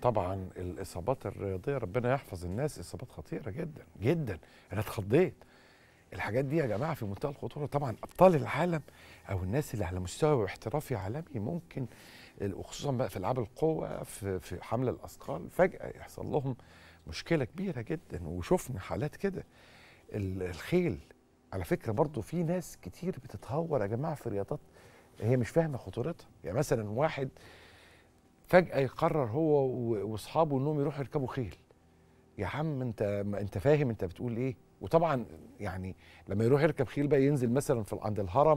طبعا الاصابات الرياضيه ربنا يحفظ الناس، اصابات خطيره جدا جدا. انا اتخضيت. الحاجات دي يا جماعه في منتهى الخطوره. طبعا ابطال العالم او الناس اللي على مستوى احترافي عالمي ممكن، وخصوصا بقى في العاب القوه، في حمل الاثقال، فجاه يحصل لهم مشكله كبيره جدا. وشفنا حالات كده. الخيل على فكره برضو في ناس كتير بتتهور يا جماعه في رياضات هي مش فاهمه خطورتها. يعني مثلا واحد فجاه يقرر هو واصحابه انهم يروحوا يركبوا خيل. يا عم انت فاهم انت بتقول ايه؟ وطبعا يعني لما يروح يركب خيل بقى ينزل مثلا عند الهرم،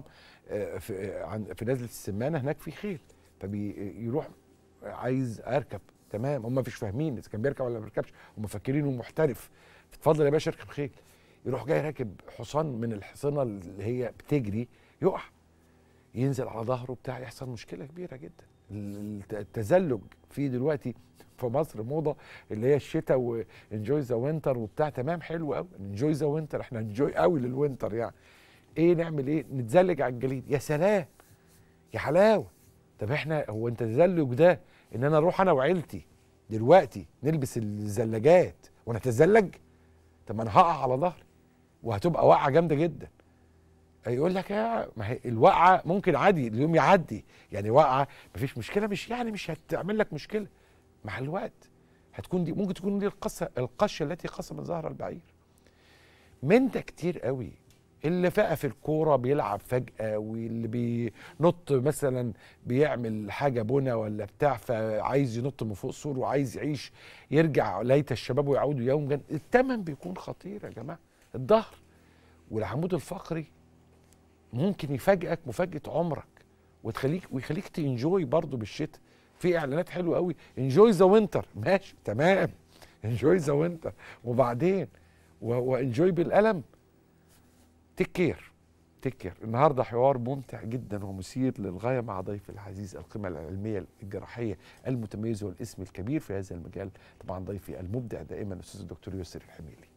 في نزله السمانه هناك في خيل، فبيروح عايز اركب. تمام، هم مش فاهمين اذا كان بيركب ولا ما بيركبش، هم فاكرينه محترف. اتفضل يا باشا اركب خيل. يروح جاي راكب حصان من الحصانه اللي هي بتجري، يقع، ينزل على ظهره بتاع، يحصل مشكله كبيره جدا. التزلج في دلوقتي في مصر موضه، اللي هي الشتاء وانجوي ذا وينتر وبتاع. تمام، حلو قوي، انجوي ذا وينتر، احنا انجوي قوي للوينتر يعني. ايه نعمل ايه؟ نتزلج على الجليد. يا سلام، يا حلاوه. طب احنا هو انت التزلج ده ان انا اروح انا وعيلتي دلوقتي نلبس الزلاجات ونتزلج؟ طب ما انا هقع على ظهري وهتبقى وقعه جامده جدا. يقول لك ما هي الوقعه ممكن عادي اليوم يعدي، يعني وقعه مفيش مشكله، مش هتعمل لك مشكله. مع الوقت هتكون دي ممكن تكون دي القشه التي قسمت ظهر البعير. من ده كتير قوي. اللي بقى في الكوره بيلعب فجاه، واللي بينط مثلا بيعمل حاجه بنا ولا بتاع، فعايز ينط من فوق سور وعايز يعيش، يرجع ليت الشباب ويعودوا يوما. الثمن بيكون خطير يا جماعه. الظهر والعمود الفقري ممكن يفاجئك مفاجاه عمرك، ويخليك تنجوي برضو بالشتاء. في اعلانات حلوه قوي، انجوي ذا وينتر، ماشي تمام، انجوي ذا وينتر، وبعدين وانجوي بالالم. تيك كير. النهارده حوار ممتع جدا ومثير للغايه مع ضيف العزيز، القيمه العلميه الجراحيه المتميز والاسم الكبير في هذا المجال، طبعا ضيفي المبدع دائما الاستاذ الدكتور يسري الحميلي.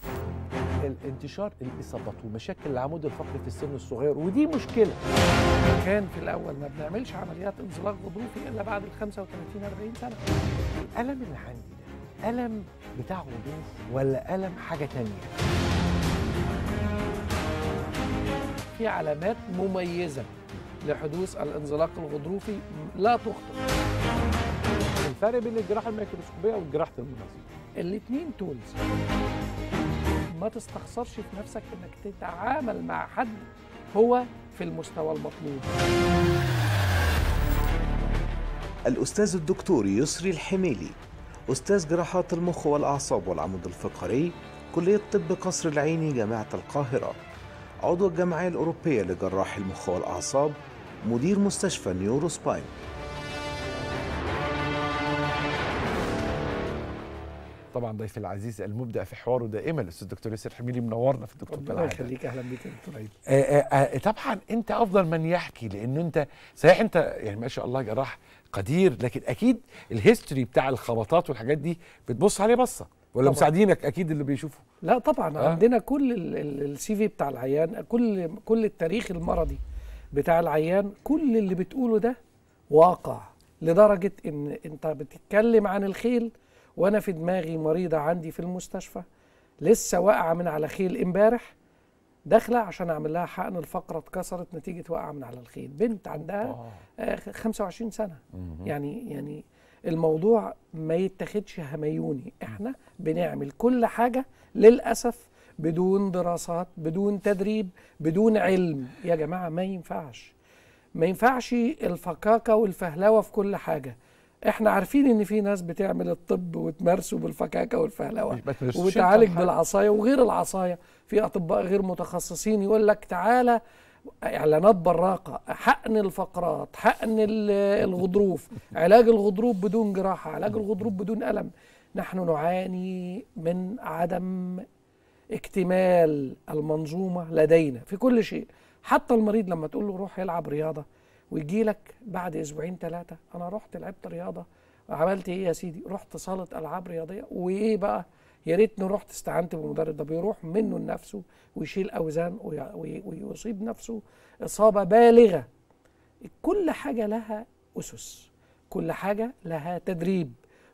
الانتشار الاصابات ومشاكل العمود الفقري في السن الصغير، ودي مشكله. كان في الاول ما بنعملش عمليات انزلاق غضروفي الا بعد ال 35 40 سنه. الالم اللي عندي ده الم بتاع غضروف ولا الم حاجه تانية؟ في علامات مميزه لحدوث الانزلاق الغضروفي لا تخطئ. الفرق بين الجراحه الميكروسكوبيه وجراحه المناظير، الاثنين تولز. ما تستخسرش في نفسك انك تتعامل مع حد هو في المستوى المطلوب. الأستاذ الدكتور يسري الحميلي، أستاذ جراحات المخ والأعصاب والعمود الفقري، كلية طب قصر العيني جامعة القاهرة، عضو الجمعية الأوروبية لجراحي المخ والأعصاب، مدير مستشفى نيورو سباين. طبعا ضيفي العزيز المبدع في حواره دائما الاستاذ الدكتور يسري الحميلي، منورنا في الدكتور ربنا يخليك. اهلا بيك يا دكتور عيد. طبعا انت افضل من يحكي، لانه انت صحيح انت يعني ما شاء الله جراح قدير، لكن اكيد الهيستوري بتاع الخبطات والحاجات دي بتبص عليه بصه ولا طبعًا. مساعدينك اكيد اللي بيشوفوا. لا طبعا عندنا كل السي في بتاع العيان، كل التاريخ المرضي بتاع العيان، كل اللي بتقوله ده واقع، لدرجه ان انت بتتكلم عن الخيل وانا في دماغي مريضه عندي في المستشفى لسه واقعه من على خيل امبارح، داخله عشان اعمل لها حقن الفقره اتكسرت نتيجه واقعه من على الخيل، بنت عندها 25 سنه. يعني الموضوع ما يتاخدش هميوني، احنا بنعمل كل حاجه للاسف بدون دراسات، بدون تدريب، بدون علم. يا جماعه ما ينفعش الفكاكه والفهلوه في كل حاجه. احنا عارفين ان في ناس بتعمل الطب وتمارسه بالفكاكه والفهلوه وبتعالج بالعصايه وغير العصايه. في اطباء غير متخصصين يقول لك تعالى اعلانات براقه، حقن الفقرات، حقن الغضروف، علاج الغضروف بدون جراحه، علاج الغضروف بدون الم. نحن نعاني من عدم اكتمال المنظومه لدينا في كل شيء. حتى المريض لما تقول له روح يلعب رياضه ويجي لك بعد اسبوعين ثلاثه، انا رحت لعبت رياضه، عملت ايه يا سيدي؟ رحت صاله العاب رياضيه، وايه بقى؟ يا ريتني رحت استعنت بالمدرب. ده بيروح منه لنفسه ويشيل اوزان ويصيب نفسه اصابه بالغه. كل حاجه لها اسس، كل حاجه لها تدريب،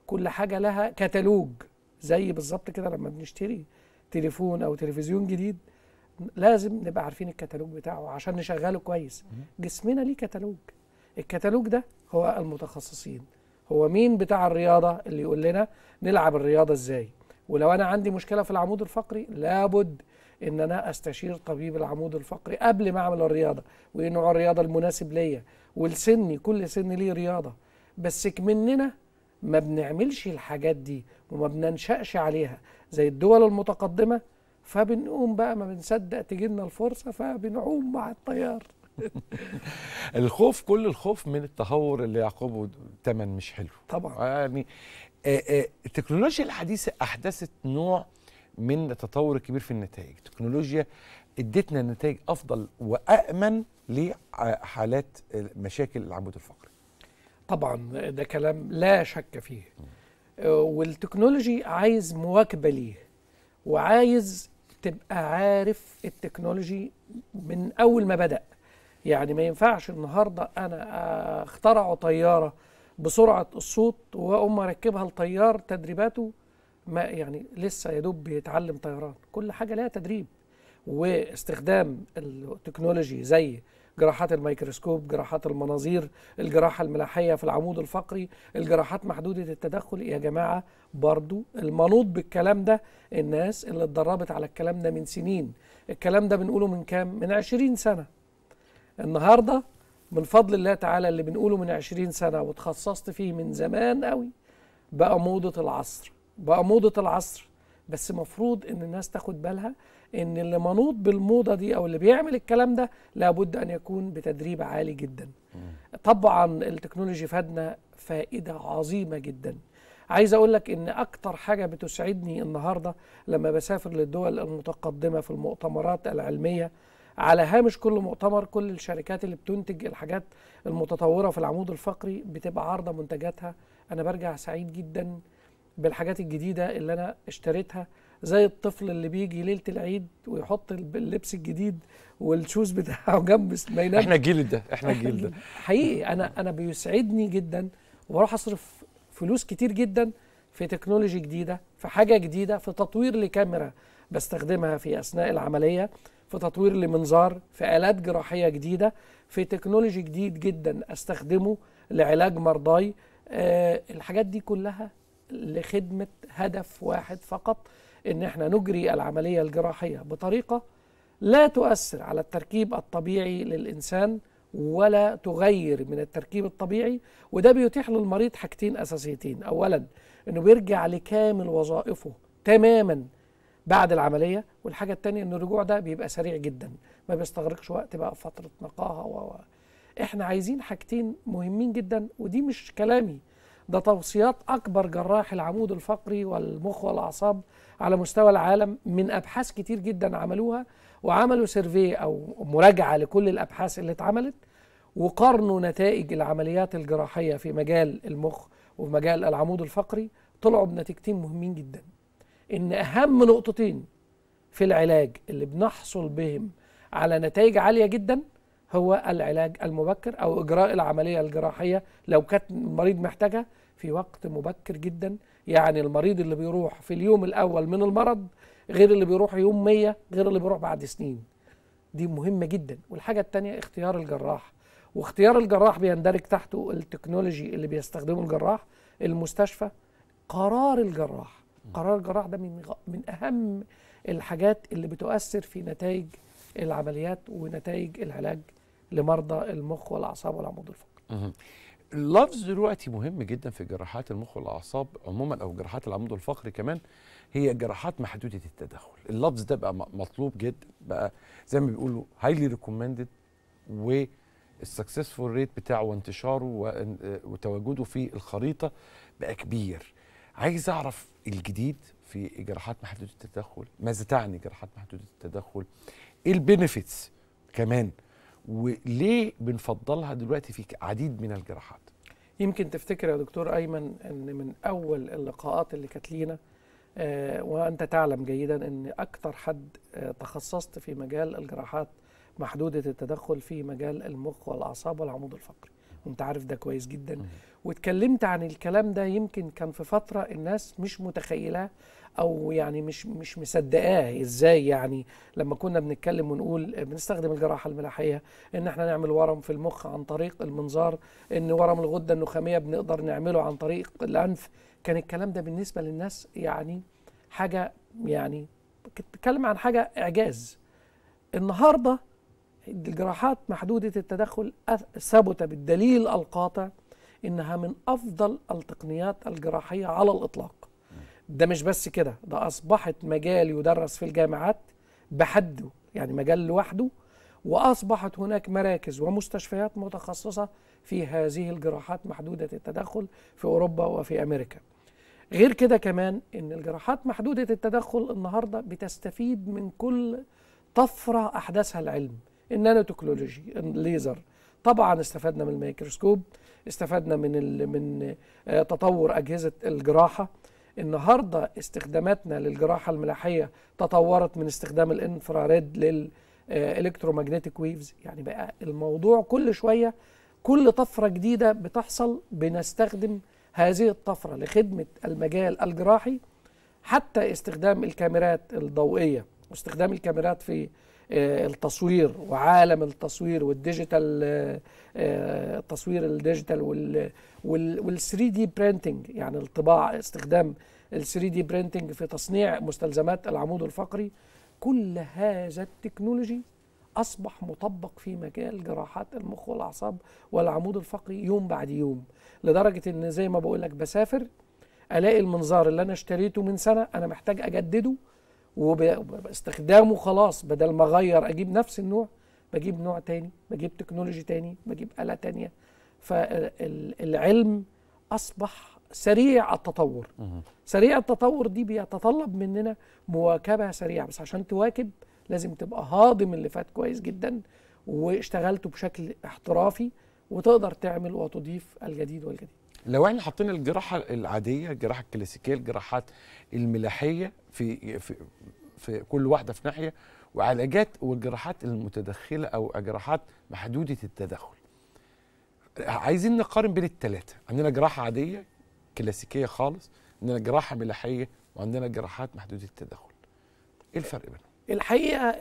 كل حاجه لها كتالوج، زي بالظبط كده لما بنشتري تليفون او تلفزيون جديد لازم نبقى عارفين الكتالوج بتاعه عشان نشغله كويس. جسمنا ليه كتالوج، الكتالوج ده هو المتخصصين، هو مين بتاع الرياضة اللي يقول لنا نلعب الرياضة ازاي. ولو انا عندي مشكلة في العمود الفقري لابد ان انا استشير طبيب العمود الفقري قبل ما اعمل الرياضة، وايه نوع الرياضة المناسب ليا، والسن كل سن ليه رياضة. بس مننا ما بنعملش الحاجات دي وما بننشأش عليها زي الدول المتقدمة، فبنقوم بقى ما بنصدق تجيلنا الفرصة فبنعوم مع التيار. الخوف، كل الخوف من التهور اللي يعقبه ثمن مش حلو طبعا. يعني. التكنولوجيا الحديثة أحدثت نوع من التطور الكبير في النتائج. التكنولوجيا ادتنا نتائج أفضل وأأمن لحالات مشاكل العمود الفقري. طبعا ده كلام لا شك فيه. والتكنولوجي عايز مواكبة ليه، وعايز تبقى عارف التكنولوجي من أول ما بدأ. يعني ما ينفعش النهاردة أنا اخترعوا طيارة بسرعة الصوت وأقوم أركبها لطيار تدريباته ما يعني لسه يدوب بيتعلم طيران. كل حاجة لها تدريب واستخدام التكنولوجي زي جراحات الميكروسكوب، جراحات المناظير، الجراحة الملاحية في العمود الفقري، الجراحات محدودة التدخل. يا جماعة برضو المنوط بالكلام ده الناس اللي اتدربت على الكلام ده من سنين. الكلام ده بنقوله من كام؟ من 20 سنة. النهاردة من فضل الله تعالى اللي بنقوله من 20 سنة وتخصصت فيه من زمان قوي بقى موضة العصر، بقى موضة العصر. بس مفروض ان الناس تاخد بالها ان اللي منوط بالموضة دي او اللي بيعمل الكلام ده لابد ان يكون بتدريب عالي جدا. طبعا التكنولوجي فادنا فائدة عظيمة جدا. عايز اقول لك ان اكتر حاجة بتسعدني النهاردة لما بسافر للدول المتقدمة في المؤتمرات العلمية، على هامش كل مؤتمر كل الشركات اللي بتنتج الحاجات المتطورة في العمود الفقري بتبقى عارضة منتجاتها. انا برجع سعيد جدا بالحاجات الجديدة اللي انا اشتريتها، زي الطفل اللي بيجي ليلة العيد ويحط اللبس الجديد والشوز بتاعه جنب ما ينام. احنا الجيل ده، احنا الجيل ده حقيقي انا بيسعدني جدا، وبروح اصرف فلوس كتير جدا في تكنولوجي جديدة، في حاجة جديدة، في تطوير لكاميرا بستخدمها في اثناء العملية، في تطوير لمنظار، في آلات جراحية جديدة، في تكنولوجي جديد جدا استخدمه لعلاج مرضاي. الحاجات دي كلها لخدمة هدف واحد فقط، ان احنا نجري العملية الجراحية بطريقة لا تؤثر على التركيب الطبيعي للإنسان ولا تغير من التركيب الطبيعي. وده بيتيح للمريض حاجتين أساسيتين: أولا انه بيرجع لكامل وظائفه تماما بعد العملية، والحاجة التانية ان الرجوع ده بيبقى سريع جدا، ما بيستغرقش وقت بقى فترة نقاهة احنا عايزين حاجتين مهمين جدا، ودي مش كلامي، ده توصيات أكبر جراح العمود الفقري والمخ والأعصاب على مستوى العالم من أبحاث كتير جدا عملوها، وعملوا سيرفي أو مراجعة لكل الأبحاث اللي اتعملت، وقارنوا نتائج العمليات الجراحية في مجال المخ وفي مجال العمود الفقري، طلعوا بنتيجتين مهمين جدا. إن أهم نقطتين في العلاج اللي بنحصل بهم على نتائج عالية جدا هو العلاج المبكر أو إجراء العملية الجراحية لو كانت المريض محتاجها في وقت مبكر جدا. يعني المريض اللي بيروح في اليوم الأول من المرض غير اللي بيروح يوم 100 غير اللي بيروح بعد سنين. دي مهمة جدا. والحاجة التانية اختيار الجراح، واختيار الجراح بيندرج تحته التكنولوجي اللي بيستخدمه الجراح، المستشفى، قرار الجراح. قرار الجراح ده من أهم الحاجات اللي بتؤثر في نتائج العمليات ونتائج العلاج لمرضى المخ والأعصاب والعمود الفقري. اللفظ دلوقتي مهم جدا في جراحات المخ والأعصاب عموما أو جراحات العمود الفقري كمان، هي جراحات محدودة التدخل. اللفظ ده بقى مطلوب جدا، بقى زي ما بيقولوا هايلي ريكومندد، والسكسسفول ريت بتاعه وانتشاره وتواجده في الخريطة بقى كبير. عايز أعرف الجديد في جراحات محدودة التدخل، ماذا تعني جراحات محدودة التدخل، ايه البينيفيتس كمان، وليه بنفضلها دلوقتي في عديد من الجراحات. يمكن تفتكر يا دكتور أيمن أن من أول اللقاءات اللي كانت لينا وأنت تعلم جيدا أن أكتر حد تخصصت في مجال الجراحات محدودة التدخل في مجال المخ والأعصاب والعمود الفقري، وانت عارف ده كويس جدا. واتكلمت عن الكلام ده، يمكن كان في فترة الناس مش متخيلاه او يعني مش مصدقاه ازاي. يعني لما كنا بنتكلم ونقول بنستخدم الجراحة الملاحية ان احنا نعمل ورم في المخ عن طريق المنظار، ان ورم الغدة النخامية بنقدر نعمله عن طريق الانف، كان الكلام ده بالنسبة للناس يعني حاجة، يعني كنت بتكلم عن حاجة اعجاز. النهاردة الجراحات محدودة التدخل ثبت بالدليل القاطع إنها من أفضل التقنيات الجراحية على الإطلاق. ده مش بس كده، ده أصبحت مجال يدرس في الجامعات بحده، يعني مجال لوحده، وأصبحت هناك مراكز ومستشفيات متخصصة في هذه الجراحات محدودة التدخل في أوروبا وفي أمريكا. غير كده كمان إن الجراحات محدودة التدخل النهاردة بتستفيد من كل طفرة أحدثها العلم، النانو تكنولوجي، الليزر. طبعا استفدنا من الميكروسكوب، استفدنا من تطور أجهزة الجراحة. النهاردة استخداماتنا للجراحة الملاحية تطورت من استخدام الانفراريد للإلكترومagnetic ويفز. يعني بقى الموضوع كل شوية كل طفرة جديدة بتحصل بنستخدم هذه الطفرة لخدمة المجال الجراحي. حتى استخدام الكاميرات الضوئية واستخدام الكاميرات في التصوير وعالم التصوير والديجيتال، التصوير الديجيتال وال3 دي برينتنج، يعني الطباعة، استخدام ال3 دي برينتنج في تصنيع مستلزمات العمود الفقري. كل هذا التكنولوجي أصبح مطبق في مجال جراحات المخ والأعصاب والعمود الفقري يوم بعد يوم، لدرجة إن زي ما بقول لك بسافر ألاقي المنظار اللي أنا اشتريته من سنة أنا محتاج أجدده، وباستخدامه خلاص بدل ما أغير أجيب نفس النوع، بجيب نوع تاني، بجيب تكنولوجي تاني، بجيب آلة تانية. فالعلم أصبح سريع التطور. سريع التطور دي بيتطلب مننا مواكبة سريعة، بس عشان تواكب لازم تبقى هاضم اللي فات كويس جدا واشتغلته بشكل احترافي، وتقدر تعمل وتضيف الجديد والجديد. لو احنا حطينا الجراحه العاديه، الجراحه الكلاسيكيه، الجراحات الملاحيه في كل واحده في ناحيه، وعلاجات والجراحات المتدخله او جراحات محدوده التدخل، عايزين نقارن بين الثلاثه. عندنا جراحه عاديه كلاسيكيه خالص، عندنا جراحه ملاحيه، وعندنا جراحات محدوده التدخل. ايه الفرق بينهم؟ الحقيقه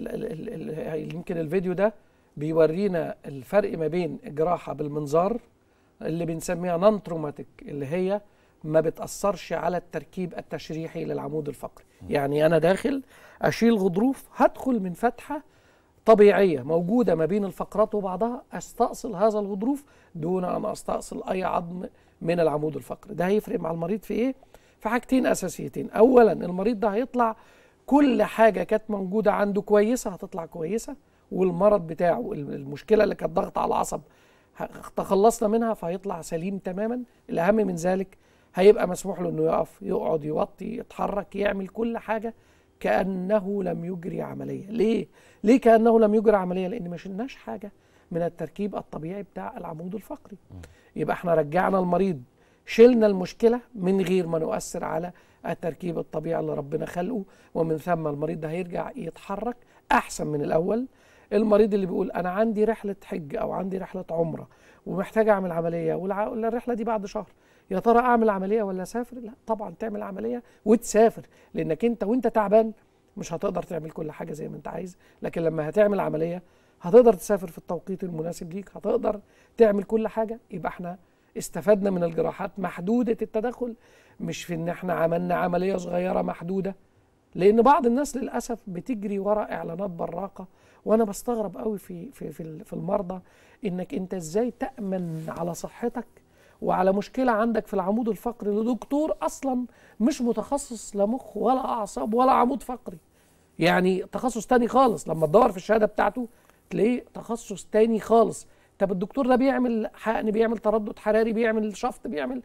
يمكن الفيديو ده بيورينا الفرق ما بين الجراحه بالمنظار اللي بنسميها نون تروماتيك، اللي هي ما بتأثرش على التركيب التشريحي للعمود الفقري. يعني أنا داخل أشيل غضروف، هدخل من فتحة طبيعية موجودة ما بين الفقرات وبعضها، أستأصل هذا الغضروف دون أن أستأصل أي عظم من العمود الفقري. ده هيفرق مع المريض في إيه؟ في حاجتين أساسيتين. أولا المريض ده هيطلع كل حاجة كانت موجودة عنده كويسة هتطلع كويسة، والمرض بتاعه المشكلة اللي كانت ضغط على العصب تخلصنا منها فهيطلع سليم تماما. الأهم من ذلك هيبقى مسموح له انه يقف، يقعد، يوطي، يتحرك، يعمل كل حاجة كأنه لم يجري عملية. ليه كأنه لم يجري عملية؟ لأن ما شلناش حاجة من التركيب الطبيعي بتاع العمود الفقري. يبقى احنا رجعنا المريض، شلنا المشكلة من غير ما نؤثر على التركيب الطبيعي اللي ربنا خلقه، ومن ثم المريض ده هيرجع يتحرك أحسن من الأول. المريض اللي بيقول أنا عندي رحلة حج أو عندي رحلة عمرة ومحتاج أعمل عملية والرحلة دي بعد شهر، يا ترى أعمل عملية ولا أسافر؟ لا طبعا تعمل عملية وتسافر، لأنك أنت وأنت تعبان مش هتقدر تعمل كل حاجة زي ما أنت عايز، لكن لما هتعمل عملية هتقدر تسافر في التوقيت المناسب ليك، هتقدر تعمل كل حاجة. يبقى احنا استفدنا من الجراحات محدودة التدخل، مش في ان احنا عملنا عملية صغيرة محدودة. لأن بعض الناس للأسف بتجري وراء إعلانات براقة، وأنا بستغرب قوي في المرضى إنك أنت إزاي تأمن على صحتك وعلى مشكلة عندك في العمود الفقري لدكتور أصلا مش متخصص لا مخ ولا أعصاب ولا عمود فقري، يعني تخصص تاني خالص. لما تدور في الشهادة بتاعته تلاقيه تخصص تاني خالص. طب الدكتور ده بيعمل حقن، بيعمل تردد حراري، بيعمل شفط،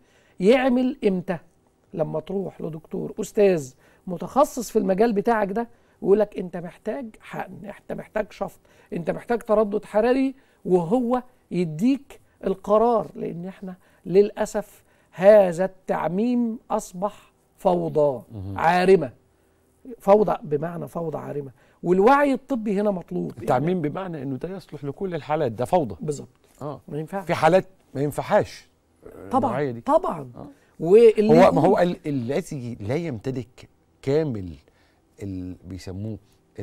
يعمل إمتى؟ لما تروح لدكتور أستاذ متخصص في المجال بتاعك ده ويقول لك انت محتاج حقن، انت محتاج شفط، انت محتاج تردد حراري، وهو يديك القرار. لان احنا للاسف هذا التعميم اصبح فوضى عارمه، فوضى بمعنى فوضى عارمه، والوعي الطبي هنا مطلوب. التعميم بمعنى انه ده يصلح لكل الحالات، ده فوضى بالظبط. ما ينفعش في حالات ما ينفعش طبعا دي. طبعا واللي هو ما هو الذي لا يمتلك كامل بيسموه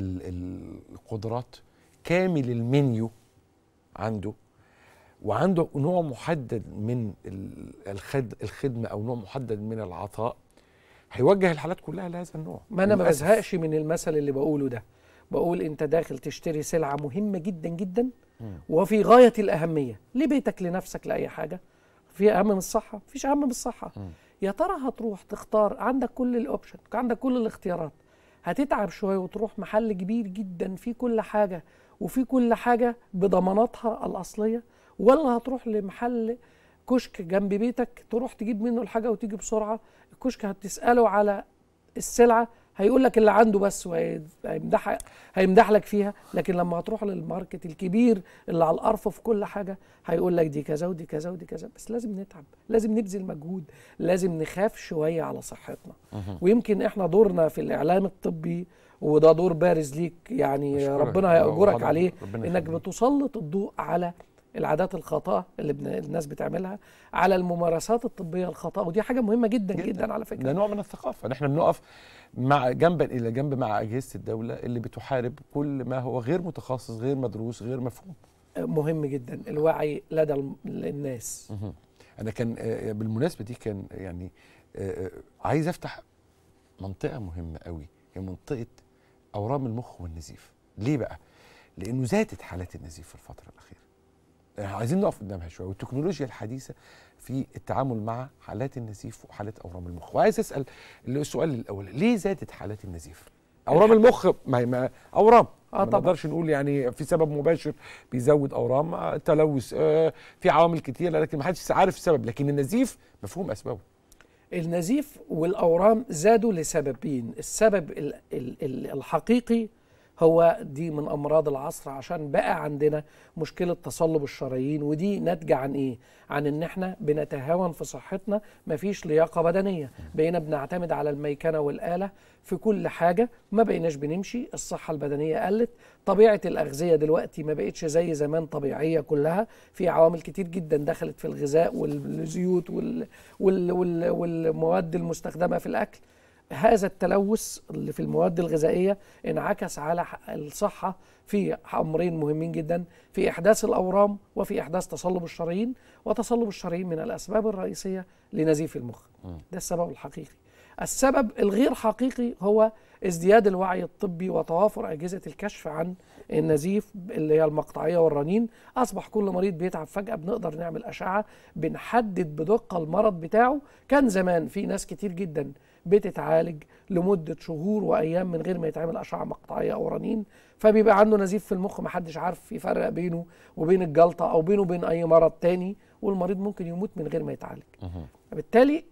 القدرات، كامل المنيو عنده، وعنده نوع محدد من الخدمه او نوع محدد من العطاء، هيوجه الحالات كلها لهذا النوع. ما انا ما بزهقش من المثل اللي بقوله ده، بقول انت داخل تشتري سلعه مهمه جدا جدا وفي غايه الاهميه لبيتك لنفسك لاي حاجه، في اهم من الصحه؟ مفيش اهم من الصحه. يا ترى هتروح تختار، عندك كل الاوبشن، عندك كل الاختيارات، هتتعب شويه وتروح محل كبير جدا فيه كل حاجه وفي كل حاجه بضماناتها الاصليه، ولا هتروح لمحل كشك جنب بيتك تروح تجيب منه الحاجه وتيجي بسرعه؟ الكشك هتساله على السلعه هيقول لك اللي عنده بس، هيمدح لك فيها، لكن لما هتروح للماركت الكبير اللي على الارف في كل حاجه هيقول لك دي كذا ودي كذا ودي كذا. بس لازم نتعب، لازم نبذل مجهود، لازم نخاف شويه على صحتنا. ويمكن احنا دورنا في الاعلام الطبي، وده دور بارز ليك يعني، ربنا هيأجرك عليه، انك بتسلط الضوء على العادات الخاطئه اللي الناس بتعملها، على الممارسات الطبيه الخاطئه، ودي حاجه مهمه جدا جدا على فكره. ده نوع من الثقافه، احنا بنقف مع جنبا الى جنب مع اجهزه الدوله اللي بتحارب كل ما هو غير متخصص، غير مدروس، غير مفهوم. مهم جدا الوعي لدى الناس. انا كان بالمناسبه دي كان يعني عايز افتح منطقه مهمه قوي، هي منطقه اورام المخ والنزيف. ليه بقى؟ لانه زادت حالات النزيف في الفتره الاخيره. عايزين نقف قدامها شويه، والتكنولوجيا الحديثه في التعامل مع حالات النزيف وحالات اورام المخ. وعايز اسال السؤال الاول، ليه زادت حالات النزيف؟ اورام المخ ما اورام، ما نقدرش نقول يعني في سبب مباشر بيزود اورام، تلوث، في عوامل كتيره لكن ما حدش عارف السبب، لكن النزيف مفهوم اسبابه. النزيف والاورام زادوا لسببين، السبب الحقيقي هو دي من امراض العصر، عشان بقى عندنا مشكله تصلب الشرايين، ودي ناتجه عن ايه؟ عن ان احنا بنتهاون في صحتنا، مفيش لياقه بدنيه، بقينا بنعتمد على الميكنه والاله في كل حاجه، ما بقيناش بنمشي، الصحه البدنيه قلت، طبيعه الاغذيه دلوقتي ما بقتش زي زمان طبيعيه كلها، في عوامل كتير جدا دخلت في الغذاء والزيوت والمواد المستخدمه في الاكل. هذا التلوث اللي في المواد الغذائية انعكس على الصحة في أمرين مهمين جدا، في إحداث الأورام وفي إحداث تصلب الشرايين، وتصلب الشرايين من الأسباب الرئيسية لنزيف المخ. ده السبب الحقيقي. السبب الغير حقيقي هو ازدياد الوعي الطبي وتوافر أجهزة الكشف عن النزيف اللي هي المقطعية والرنين. أصبح كل مريض بيتعب فجأة بنقدر نعمل أشعة بنحدد بدقة المرض بتاعه. كان زمان في ناس كتير جدا بتتعالج لمدة شهور وأيام من غير ما يتعمل أشعة مقطعية أو رنين، فبيبقى عنده نزيف في المخ محدش عارف يفرق بينه وبين الجلطة أو بينه وبين أي مرض تاني، والمريض ممكن يموت من غير ما يتعالج. بالتالي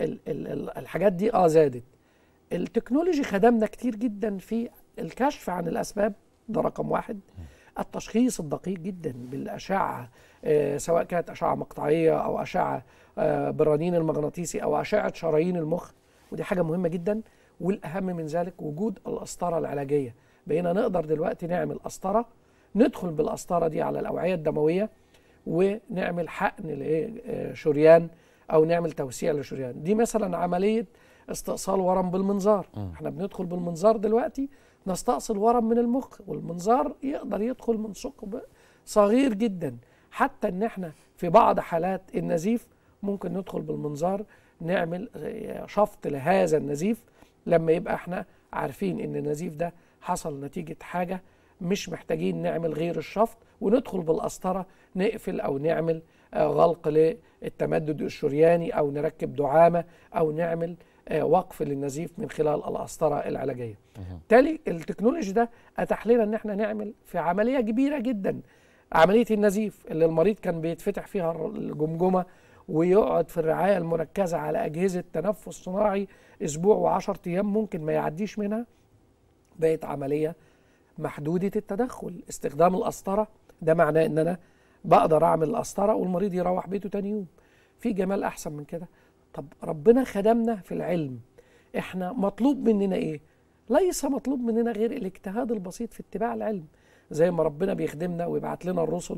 الحاجات دي زادت. التكنولوجي خدمنا كتير جدا في الكشف عن الأسباب، ده رقم واحد. التشخيص الدقيق جدا بالأشعة، سواء كانت أشعة مقطعية أو أشعة بالرنين المغناطيسي أو أشعة شرايين المخ، ودي حاجة مهمة جدا. والأهم من ذلك وجود القسطرة العلاجية. بقينا نقدر دلوقتي نعمل قسطرة، ندخل بالقسطرة دي على الأوعية الدموية ونعمل حقن لشريان أو نعمل توسيع لشريان. دي مثلا عملية استئصال ورم بالمنظار. احنا بندخل بالمنظار دلوقتي نستأصل ورم من المخ، والمنظار يقدر يدخل من ثقب صغير جدا، حتى ان احنا في بعض حالات النزيف ممكن ندخل بالمنظار نعمل شفط لهذا النزيف، لما يبقى احنا عارفين ان النزيف ده حصل نتيجة حاجة مش محتاجين نعمل غير الشفط، وندخل بالقسطرة نقفل او نعمل غلق للتمدد الشرياني او نركب دعامة او نعمل وقف للنزيف من خلال القسطرة العلاجية. بالتالي التكنولوجي ده اتاح لنا ان احنا نعمل في عملية كبيرة جدا، عملية النزيف اللي المريض كان بيتفتح فيها الجمجمة ويقعد في الرعاية المركزة على أجهزة تنفس صناعي أسبوع و10 أيام ممكن ما يعديش منها، بقت عملية محدودة التدخل. استخدام القسطرة ده معناه إن أنا بقدر أعمل القسطرة والمريض يروح بيته تاني يوم. في جمال أحسن من كده؟ طب ربنا خدمنا في العلم، إحنا مطلوب مننا إيه؟ ليس مطلوب مننا غير الاجتهاد البسيط في اتباع العلم. زي ما ربنا بيخدمنا ويبعت لنا الرسل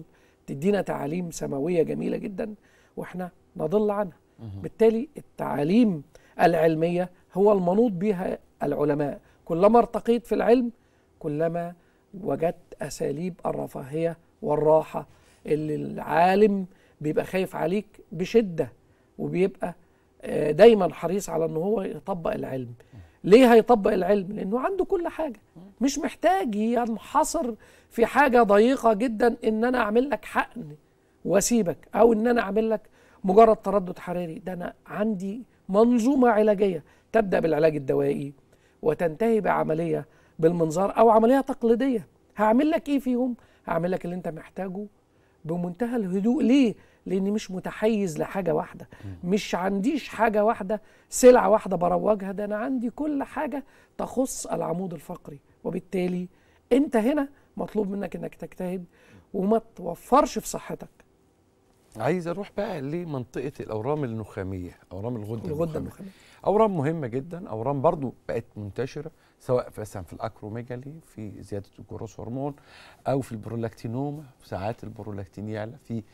تدينا تعاليم سماوية جميلة جدا واحنا نضل عنها. بالتالي التعاليم العلمية هو المنوط بها العلماء. كلما ارتقيت في العلم كلما وجدت أساليب الرفاهية والراحة اللي العالم بيبقى خايف عليك بشدة، وبيبقى دايما حريص على ان هو يطبق العلم. ليه هيطبق العلم؟ لانه عنده كل حاجة، مش محتاج ينحصر في حاجة ضيقة جدا ان انا اعمل لك حقن واسيبك، او ان انا اعمل لك مجرد تردد حراري. ده انا عندي منظومة علاجية تبدأ بالعلاج الدوائي وتنتهي بعملية بالمنظار او عملية تقليدية. هعمل لك ايه فيهم؟ هعمل لك اللي انت محتاجه بمنتهى الهدوء. ليه؟ لاني مش متحيز لحاجة واحدة، مش عنديش حاجة واحدة، سلعة واحدة بروجها. ده انا عندي كل حاجة تخص العمود الفقري. وبالتالي انت هنا مطلوب منك انك تجتهد وما توفرش في صحتك. عايز اروح بقى لمنطقه الاورام النخاميه، اورام الغدة النخامية. اورام مهمه جدا، اورام برضو بقت منتشره، سواء مثلا في الاكروميجالي، في زياده الجروث هرمون، او في البرولاكتينوما. ساعات البرولاكتين يعلى في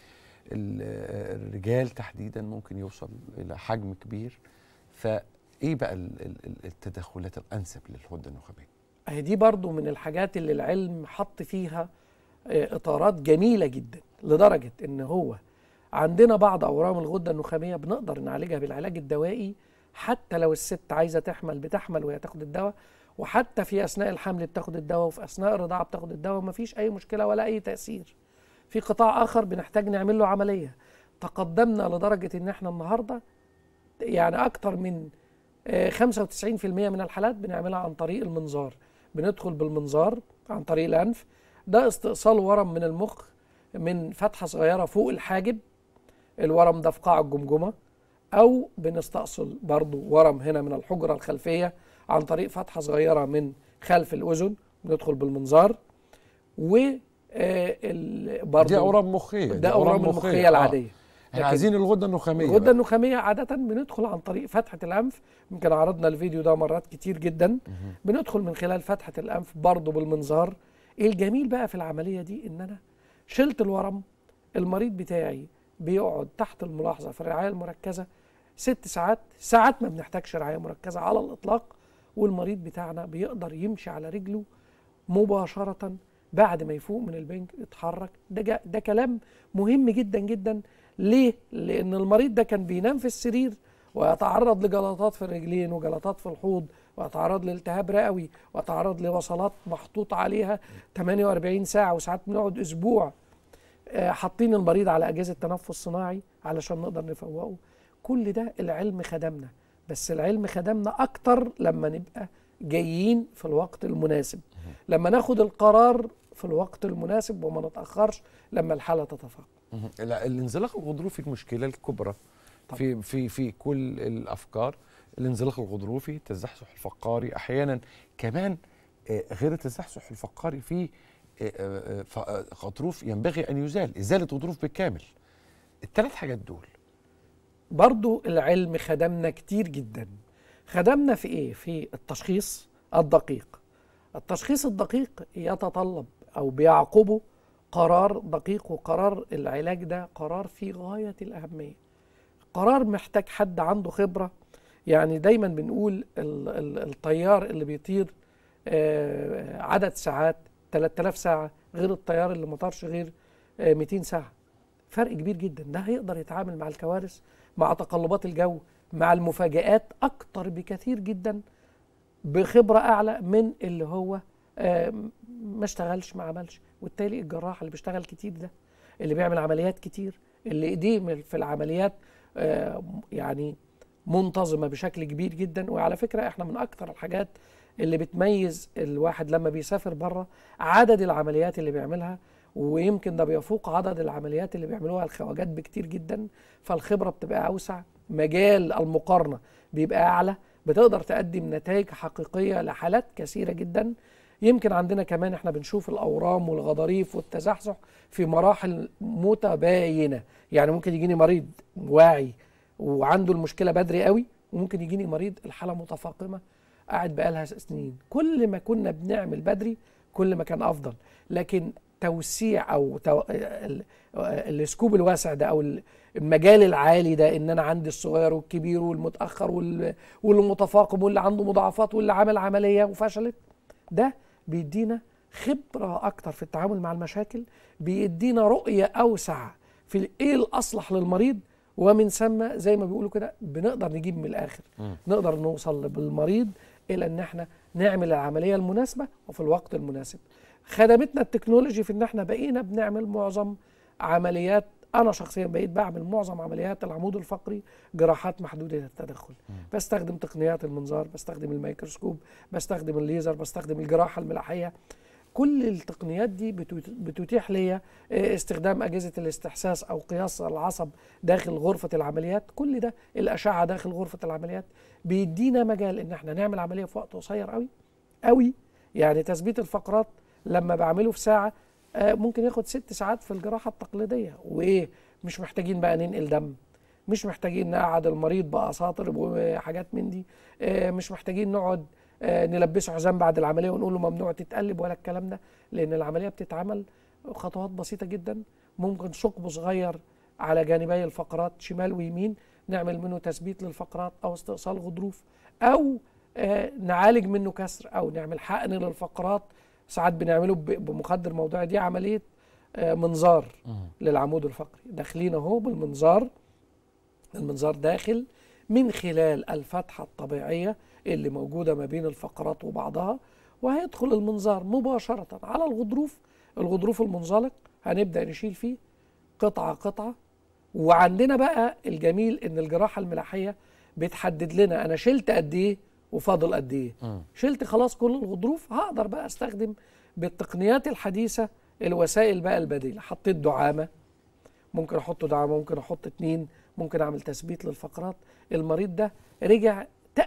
الرجال تحديدا، ممكن يوصل الى حجم كبير. فايه بقى التدخلات الانسب للغده النخاميه؟ دي برضو من الحاجات اللي العلم حط فيها اطارات جميله جدا، لدرجه ان هو عندنا بعض اورام الغده النخاميه بنقدر نعالجها بالعلاج الدوائي. حتى لو الست عايزه تحمل بتحمل وهي تاخد الدواء، وحتى في اثناء الحمل بتاخد الدواء، وفي اثناء الرضاعه بتاخد الدواء، ومفيش اي مشكله ولا اي تاثير. في قطاع اخر بنحتاج نعمل له عمليه. تقدمنا لدرجه ان احنا النهارده يعني اكتر من 95% من الحالات بنعملها عن طريق المنظار. بندخل بالمنظار عن طريق الانف. ده استئصال ورم من المخ من فتحه صغيره فوق الحاجب، الورم ده في قاع الجمجمه، او بنستأصل برضو ورم هنا من الحجره الخلفيه عن طريق فتحه صغيره من خلف الاذن. بندخل بالمنظار. و دي اورام مخيه، ده اورام المخيه العاديه. احنا عايزين الغده النخاميه. الغده النخاميه عاده بندخل عن طريق فتحه الانف. يمكن عرضنا الفيديو ده مرات كتير جدا. بندخل من خلال فتحه الانف برضو بالمنظار. الجميل بقى في العمليه دي ان انا شلت الورم. المريض بتاعي بيقعد تحت الملاحظه في الرعايه المركزه 6 ساعات. ساعات ما بنحتاجش رعايه مركزه على الاطلاق، والمريض بتاعنا بيقدر يمشي على رجله مباشره بعد ما يفوق من البنج يتحرك. ده كلام مهم جدا جدا. ليه؟ لأن المريض ده كان بينام في السرير ويتعرض لجلطات في الرجلين وجلطات في الحوض، ويتعرض لالتهاب رئوي، ويتعرض لوصلات محطوط عليها 48 ساعة، وساعات بنقعد أسبوع حاطين المريض على أجهزة تنفس صناعي علشان نقدر نفوقه. كل ده العلم خدمنا، بس العلم خدمنا أكتر لما نبقى جايين في الوقت المناسب، لما ناخد القرار في الوقت المناسب وما نتأخرش لما الحالة تتفاقم. الانزلاق الغضروفي المشكلة الكبرى في كل الأفكار. الانزلاق الغضروفي، التزحزح الفقاري، أحيانا كمان غير التزحزح الفقاري في غضروف ينبغي أن يزال، إزالة غضروف بالكامل. الثلاث حاجات دول برضو العلم خدمنا كتير جدا. خدمنا في إيه؟ في التشخيص الدقيق. التشخيص الدقيق يتطلب أو بيعقبه قرار دقيق، وقرار العلاج ده قرار في غاية الأهمية. قرار محتاج حد عنده خبرة. يعني دايما بنقول الطيار اللي بيطير عدد ساعات 3000 ساعة غير الطيار اللي ما طارش غير 200 ساعة. فرق كبير جدا. ده هيقدر يتعامل مع الكوارث، مع تقلبات الجو، مع المفاجآت أكتر بكثير جدا، بخبرة أعلى من اللي هو ما اشتغلش ما عملش. وبالتالي الجراح اللي بيشتغل كتير ده، اللي بيعمل عمليات كتير، اللي ايديه في العمليات يعني منتظمة بشكل كبير جدا. وعلى فكرة احنا من اكتر الحاجات اللي بتميز الواحد لما بيسافر بره عدد العمليات اللي بيعملها، ويمكن ده بيفوق عدد العمليات اللي بيعملوها الخواجات بكتير جدا. فالخبرة بتبقى اوسع، مجال المقارنة بيبقى اعلى، بتقدر تقدم نتائج حقيقية لحالات كثيرة جدا. يمكن عندنا كمان احنا بنشوف الأورام والغضاريف والتزحزح في مراحل متباينة. يعني ممكن يجيني مريض واعي وعنده المشكلة بدري قوي، وممكن يجيني مريض الحالة متفاقمة قاعد بقالها سنين. كل ما كنا بنعمل بدري كل ما كان أفضل. لكن توسيع او السكوب الواسع ده او المجال العالي ده، ان انا عندي الصغير والكبير والمتاخر والمتفاقم واللي عنده مضاعفات واللي عمل عمليه وفشلت، ده بيدينا خبره اكتر في التعامل مع المشاكل، بيدينا رؤيه اوسع في ايه الاصلح للمريض، ومن ثم زي ما بيقولوا كده بنقدر نجيب من الاخر، نقدر نوصل بالمريض الى ان احنا نعمل العمليه المناسبه وفي الوقت المناسب. خدمتنا التكنولوجي في ان احنا بقينا بنعمل معظم عمليات، انا شخصيا بقيت بعمل معظم عمليات العمود الفقري جراحات محدوده التدخل، بستخدم تقنيات المنظار، بستخدم الميكروسكوب، بستخدم الليزر، بستخدم الجراحه الملاحيه. كل التقنيات دي بتتيح لي استخدام اجهزه الاستحساس او قياس العصب داخل غرفه العمليات. كل ده الاشعه داخل غرفه العمليات بيدينا مجال ان احنا نعمل عمليه في وقت قصير قوي قوي. يعني تثبيت الفقرات لما بعمله في ساعه ممكن ياخد 6 ساعات في الجراحه التقليديه، وايه مش محتاجين بقى ننقل دم، مش محتاجين نقعد المريض بأساطر وحاجات من دي، مش محتاجين نقعد نلبسه حزام بعد العمليه ونقول له ممنوع تتقلب ولا الكلام ده، لان العمليه بتتعمل خطوات بسيطه جدا. ممكن ثقب صغير على جانبي الفقرات شمال ويمين نعمل منه تثبيت للفقرات او استئصال غضروف، او نعالج منه كسر، او نعمل حقن للفقرات. ساعات بنعمله بمخدر موضعي، دي عمليه منظار للعمود الفقري. داخلين اهو بالمنظار، المنظار داخل من خلال الفتحه الطبيعيه اللي موجوده ما بين الفقرات وبعضها، وهيدخل المنظار مباشره على الغضروف المنزلق. هنبدا نشيل فيه قطعه قطعه. وعندنا بقى الجميل ان الجراحه الملاحيه بتحدد لنا انا شلت قد ايه وفاضل قد ايه. شلت خلاص كل الغضروف، هقدر بقى استخدم بالتقنيات الحديثه الوسائل بقى البديله. حطيت دعامه، ممكن احط دعامه، ممكن احط 2، ممكن اعمل تثبيت للفقرات. المريض ده رجع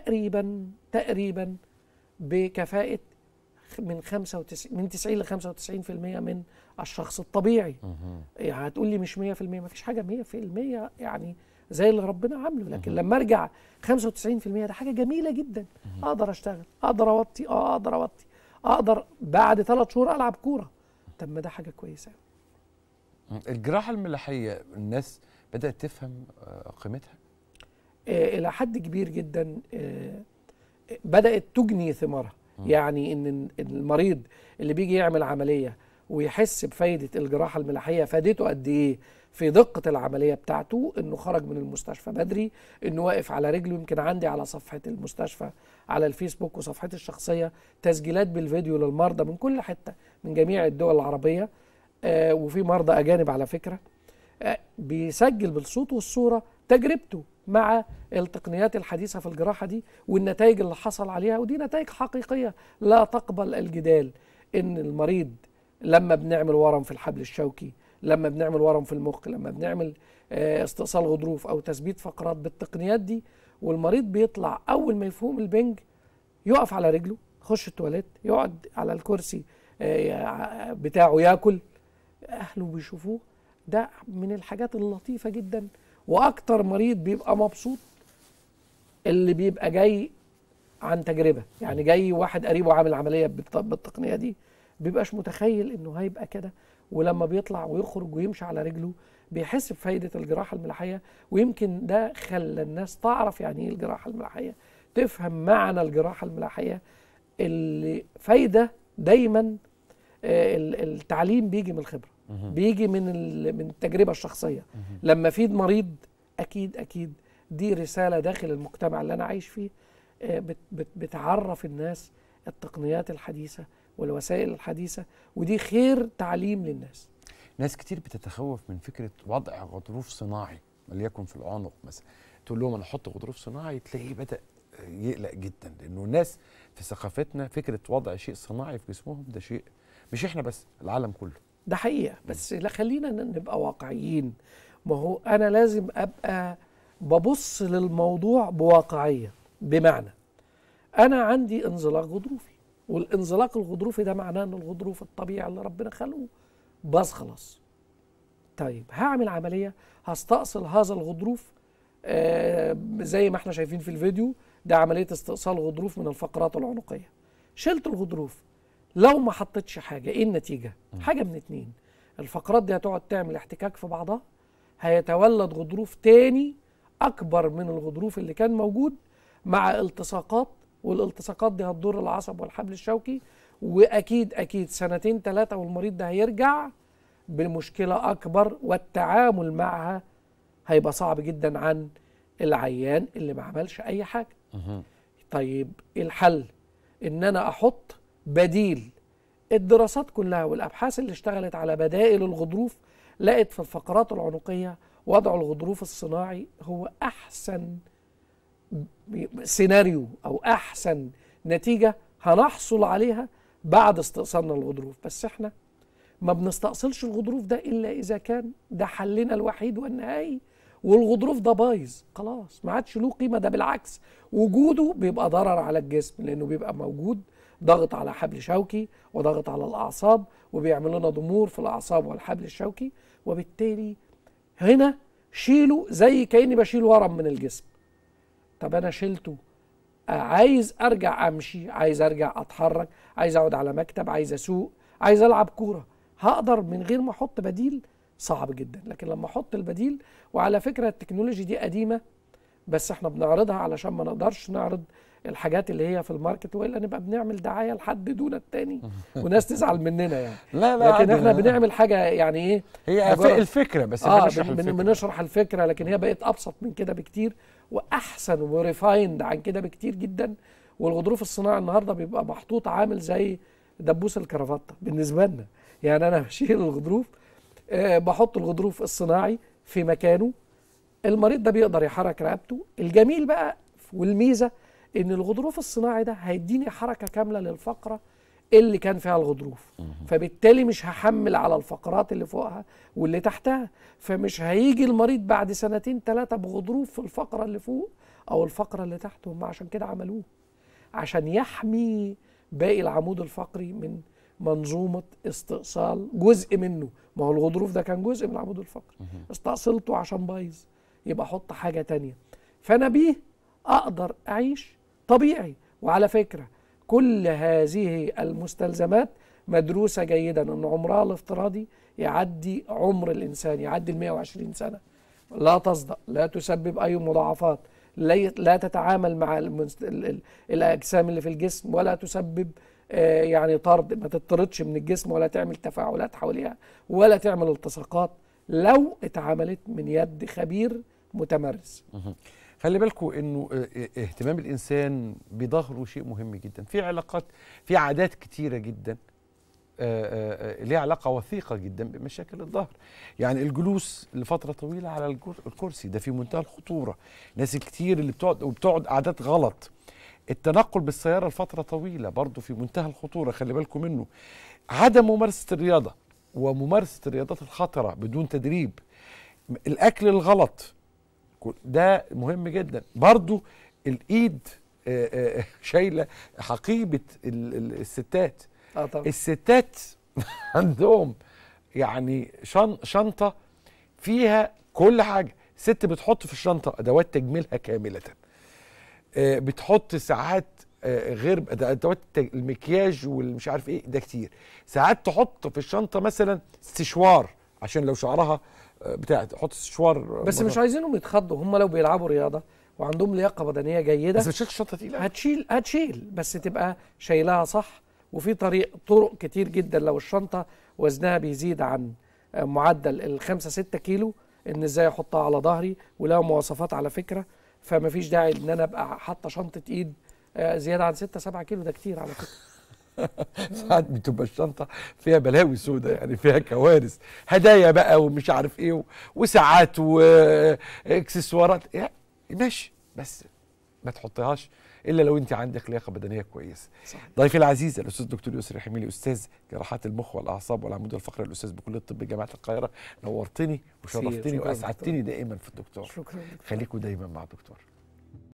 تقريبا بكفاءه من 90 ل 95% من الشخص الطبيعي. يعني هتقول لي مش 100%، ما فيش حاجه 100% يعني زي اللي ربنا عامله، لكن لما ارجع 95% ده حاجه جميله جدا. اقدر اشتغل، اقدر اوطي، اقدر بعد 3 شهور العب كوره. طب ما ده حاجه كويسه. الجراحه الملاحيه الناس بدات تفهم قيمتها الى حد كبير جدا، بدات تجني ثمارها. يعني ان المريض اللي بيجي يعمل عمليه ويحس بفايده الجراحه الملاحيه، فادته قد ايه في دقه العمليه بتاعته، انه خرج من المستشفى بدري، انه واقف على رجله. يمكن عندي على صفحه المستشفى على الفيسبوك وصفحتي الشخصيه تسجيلات بالفيديو للمرضى من كل حته من جميع الدول العربيه، وفي مرضى اجانب على فكره، بيسجل بالصوت والصوره تجربته مع التقنيات الحديثه في الجراحه دي والنتائج اللي حصل عليها. ودي نتائج حقيقيه لا تقبل الجدال. ان المريض لما بنعمل ورم في الحبل الشوكي، لما بنعمل ورم في المخ، لما بنعمل استئصال غضروف او تثبيت فقرات بالتقنيات دي، والمريض بيطلع اول ما يفهم البنج يقف على رجله، يخش التواليت، يقعد على الكرسي بتاعه ياكل، اهله بيشوفوه. ده من الحاجات اللطيفه جدا. واكتر مريض بيبقى مبسوط اللي بيبقى جاي عن تجربه، يعني جاي واحد قريبه عامل عمليه بالتقنيه دي، بيبقاش متخيل انه هيبقى كده. ولما بيطلع ويخرج ويمشي على رجله بيحس بفايده الجراحه الملاحيه. ويمكن ده خلى الناس تعرف يعني ايه الجراحه الملاحيه، تفهم معنى الجراحه الملاحيه. اللي فايده دايما التعليم بيجي من الخبره، بيجي من التجربه الشخصيه. لما افيد مريض اكيد دي رساله داخل المجتمع اللي انا عايش فيه، بتعرف الناس التقنيات الحديثه والوسائل الحديثه، ودي خير تعليم للناس. ناس كتير بتتخوف من فكره وضع غضروف صناعي وليكن في العنق مثلا، تقول لهم انا احط غضروف صناعي تلاقيه بدا يقلق جدا، لانه الناس في ثقافتنا فكره وضع شيء صناعي في جسمهم ده شيء مش احنا بس، العالم كله. ده حقيقه، بس لا خلينا نبقى واقعيين. ما هو انا لازم ابقى ببص للموضوع بواقعيه. بمعنى انا عندي انزلاق غضروفي، والانزلاق الغضروفي ده معناه ان الغضروف الطبيعي اللي ربنا خلقه باظ خلاص. طيب هعمل عمليه هستأصل هذا الغضروف، زي ما احنا شايفين في الفيديو ده عمليه استئصال غضروف من الفقرات العنقيه. شلت الغضروف، لو ما حطيتش حاجه ايه النتيجه؟ حاجه من اتنين، الفقرات دي هتقعد تعمل احتكاك في بعضها، هيتولد غضروف تاني اكبر من الغضروف اللي كان موجود مع التصاقات، والالتصاقات دي هتضر العصب والحبل الشوكي، واكيد اكيد سنتين ثلاثه والمريض ده هيرجع بمشكله اكبر، والتعامل معها هيبقى صعب جدا عن العيان اللي ما عملش اي حاجه. طيب الحل ان انا احط بديل. الدراسات كلها والابحاث اللي اشتغلت على بدائل الغضروف لقت في الفقرات العنقيه وضع الغضروف الصناعي هو احسن سيناريو او احسن نتيجه هنحصل عليها بعد استئصالنا الغضروف. بس احنا ما بنستأصلش الغضروف ده الا اذا كان ده حلنا الوحيد والنهائي، والغضروف ده بايظ خلاص ما عادش له قيمه. ده بالعكس وجوده بيبقى ضرر على الجسم، لانه بيبقى موجود ضغط على حبل شوكي وضغط على الاعصاب، وبيعمل لنا ضمور في الاعصاب والحبل الشوكي، وبالتالي هنا شيله زي كاني بشيل ورم من الجسم. طب انا شلته، عايز ارجع امشي، عايز ارجع اتحرك، عايز اقعد على مكتب، عايز اسوق، عايز العب كوره، هقدر من غير ما احط بديل؟ صعب جدا. لكن لما احط البديل، وعلى فكره التكنولوجي دي قديمه بس احنا بنعرضها علشان ما نقدرش نعرض الحاجات اللي هي في الماركت، والا نبقى بنعمل دعايه لحد دون التاني وناس تزعل مننا يعني. لا لكن احنا بنعمل حاجه يعني ايه، هي الفكره بس بنشرح الفكره، لكن هي بقت ابسط من كده بكتير واحسن وريفايند عن كده بكتير جدا. والغضروف الصناعي النهارده بيبقى محطوط عامل زي دبوس الكرافته بالنسبه لنا. يعني انا بشيل الغضروف، بحط الغضروف الصناعي في مكانه، المريض ده بيقدر يحرك رقبته. الجميل بقى والميزه ان الغضروف الصناعي ده هيديني حركه كامله للفقره اللي كان فيها الغضروف، فبالتالي مش هحمل على الفقرات اللي فوقها واللي تحتها، فمش هيجي المريض بعد سنتين ثلاثه بغضروف في الفقره اللي فوق او الفقره اللي تحت. هم عشان كده عملوه، عشان يحمي باقي العمود الفقري من منظومه استئصال جزء منه. ما هو الغضروف ده كان جزء من العمود الفقري، استأصلته عشان بايظ، يبقى احط حاجه تانية، فانا بيه اقدر اعيش طبيعي. وعلى فكره كل هذه المستلزمات مدروسه جيدا، ان عمرها الافتراضي يعدي عمر الانسان، يعدي ال 120 سنه، لا تصدأ، لا تسبب اي مضاعفات، لا تتعامل مع الاجسام اللي في الجسم، ولا تسبب يعني طرد، ما تطردش من الجسم ولا تعمل تفاعلات حواليها ولا تعمل التصاقات لو اتعملت من يد خبير متمرس. خلي بالكم انه اهتمام الانسان بظهره شيء مهم جدا. في علاقات، في عادات كتيره جدا ليها علاقه وثيقه جدا بمشاكل الظهر. يعني الجلوس لفتره طويله على الكرسي ده في منتهى الخطوره. ناس كتير اللي بتقعد قعدات غلط. التنقل بالسياره لفتره طويله برضه في منتهى الخطوره، خلي بالكم منه. عدم ممارسه الرياضه وممارسه الرياضات الخطره بدون تدريب. الاكل الغلط ده مهم جدا برضو. الايد شايله حقيبه الستات. طبعا. الستات عندهم يعني شنطه فيها كل حاجه. ست بتحط في الشنطه ادوات تجميلها كامله، بتحط ساعات غير ادوات المكياج والمش عارف ايه ده كتير. ساعات تحط في الشنطه مثلا استشوار عشان لو شعرها بتاع تحط استشوار. بس مش عايزينهم يتخضوا، هم لو بيلعبوا رياضه وعندهم لياقه بدنيه جيده بس مش الشنطه تقيله، هتشيل بس تبقى شايلها صح. وفي طرق كتير جدا لو الشنطه وزنها بيزيد عن معدل ال5 6 كيلو، ان ازاي احطها على ظهري، ولها مواصفات على فكره. فما فيش داعي ان انا ابقى حاطه شنطه ايد زياده عن 6 7 كيلو، ده كتير على فكره. ساعات بتبقى الشنطه فيها بلاوي سودة، يعني فيها كوارث، هدايا بقى ومش عارف ايه وساعات واكسسوارات. ماشي، بس ما تحطيهاش الا لو انت عندك لياقه بدنيه كويسه. ضيفي العزيز الاستاذ الدكتور يسري الحميلي، استاذ جراحات المخ والاعصاب والعمود الفقري، الاستاذ بكليه الطب جامعه القاهره. نورتني وشرفتني واسعدتني دائما في الدكتور. شكرا. خليكم دايما مع الدكتور.